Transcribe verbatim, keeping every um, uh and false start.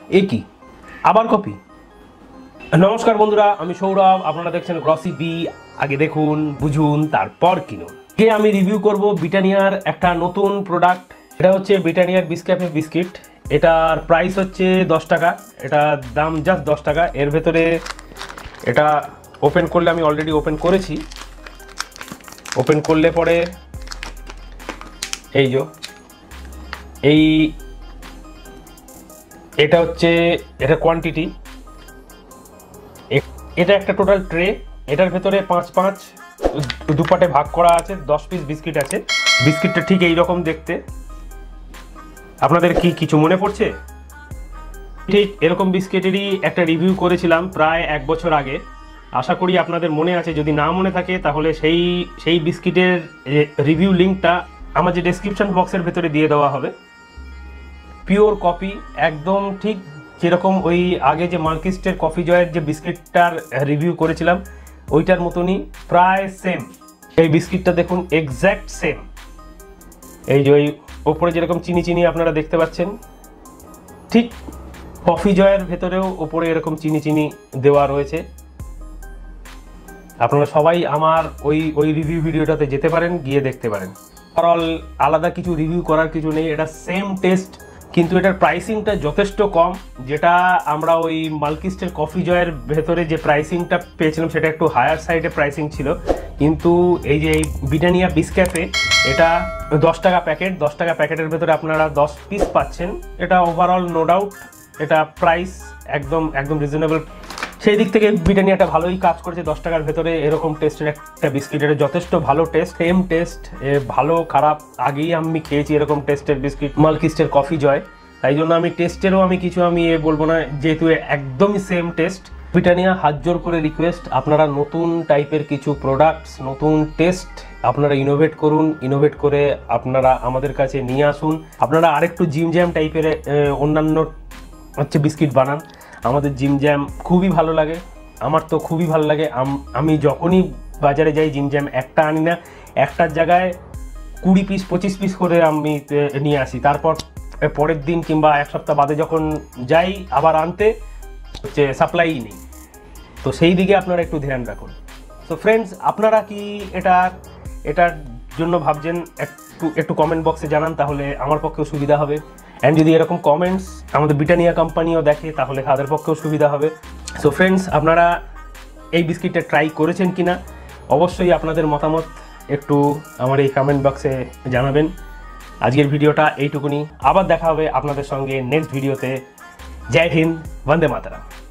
এ কি আবার কপি? নমস্কার বন্ধুরা, আমি সৌরভ, আপনারা দেখছেন গ্রসি বি। আগে দেখুন, বুঝুন, তারপর কিনুন। কে আমি রিভিউ করব ব্রিটানিয়ার একটা নতুন প্রোডাক্ট। এটা হচ্ছে ব্রিটানিয়ার বিস্ক্যাফে বিস্কিট। এটার প্রাইস হচ্ছে দশ টাকা। এটার দাম জাস্ট দশ টাকা। এর ভেতরে এটা ওপেন করলে, আমি অলরেডি ওপেন করেছি, ওপেন করলে পরে এই যে এই এটা হচ্ছে এটা কোয়ান্টিটি। এটা একটা টোটাল ট্রে। এটার ভেতরে পাঁচ পাঁচ দুপাটে ভাগ করা আছে, দশ পিস বিস্কিট আছে। বিস্কিটটা ঠিক এই রকম দেখতে। আপনাদের কি কিছু মনে পড়ছে? ঠিক এরকম বিস্কিটেরই একটা রিভিউ করেছিলাম প্রায় এক বছর আগে। আশা করি আপনাদের মনে আছে। যদি না মনে থাকে তাহলে সেই সেই বিস্কিটের রিভিউ লিঙ্কটা আমার যে ডেসক্রিপশন বক্সের ভেতরে দিয়ে দেওয়া হবে। পিওর কপি, একদম ঠিক যেরকম ওই আগে যে মার্কিস্টের কফি জয়ের যে বিস্কিটটার রিভিউ করেছিলাম ওইটার মতনই প্রায় সেম। এই বিস্কিটটা দেখুন, এক্স্যাক্ট সেম। এই যে ওই ওপরে যেরকম চিনি চিনি আপনারা দেখতে পাচ্ছেন, ঠিক কফি জয়ের ভেতরেও ওপরে এরকম চিনি চিনি দেওয়া রয়েছে। আপনারা সবাই আমার ওই ওই রিভিউ ভিডিওটাতে যেতে পারেন, গিয়ে দেখতে পারেন। ওভারঅল আলাদা কিছু রিভিউ করার কিছু নেই, এটা সেম টেস্ট, কিন্তু এটার প্রাইসিংটা যথেষ্ট কম। যেটা আমরা ওই মার্কিস্টের কফি জয়ের ভেতরে যে প্রাইসিংটা পেয়েছিলাম সেটা একটু হায়ার সাইডে প্রাইসিং ছিল। কিন্তু এই যে এই ব্রিটানিয়া বিস্ক্যাফে এটা দশ টাকা প্যাকেট, দশ টাকা প্যাকেটের ভেতরে আপনারা দশ পিস পাচ্ছেন। এটা ওভারঅল নো ডাউট এটা প্রাইস একদম একদম রিজনেবল। সেই দিক থেকে ব্রিটানিয়াটা ভালোই কাজ করেছে। দশ টাকার ভেতরে এরকম টেস্টের একটা বিস্কিট, এটা যথেষ্ট ভালো টেস্ট, সেম টেস্ট, ভালো খারাপ আগেই আমি খেয়েছি এরকম টেস্টের বিস্কিট মার্কিস্টের কফি জয়। তাই জন্য আমি টেস্টেরও আমি কিছু আমি এ বলবো না, যেহেতু একদমই সেম টেস্ট। ব্রিটানিয়া হাত জোর করে রিকোয়েস্ট, আপনারা নতুন টাইপের কিছু প্রোডাক্টস, নতুন টেস্ট আপনারা ইনোভেট করুন। ইনোভেট করে আপনারা আমাদের কাছে নিয়ে আসুন। আপনারা আরেকটু জিম জ্যাম টাইপের অন্যান্য হচ্ছে বিস্কিট বানান। আমাদের জিম জ্যাম খুবই ভালো লাগে, আমার তো খুবই ভালো লাগে। আমি যখনই বাজারে যাই জিম জ্যাম একটা আনি না, একটার জায়গায় কুড়ি পিস পঁচিশ পিস করে আমি নিয়ে আসি। তারপর পরের দিন কিংবা এক সপ্তাহ বাদে যখন যাই আবার আনতে, হচ্ছে সাপ্লাই নেই। তো সেই দিকে আপনারা একটু ধ্যান রাখুন। তো ফ্রেন্ডস, আপনারা কি এটা এটার জন্য ভাবছেন? একটু একটু কমেন্ট বক্সে জানান, তাহলে আমার পক্ষেও সুবিধা হবে। অ্যান্ড যদি এরকম কমেন্টস আমাদের ব্রিটানিয়া কোম্পানিও দেখে তাহলে তাদের পক্ষেও সুবিধা হবে। সো ফ্রেন্ডস, আপনারা এই বিস্কিটটা ট্রাই করেছেন কিনা অবশ্যই আপনাদের মতামত একটু আমার এই কমেন্ট বক্সে জানাবেন। আজকের ভিডিওটা এইটুকুনি, আবার দেখা হবে আপনাদের সঙ্গে নেক্সট ভিডিওতে। জয় হিন্দ, বন্দে মাতরম।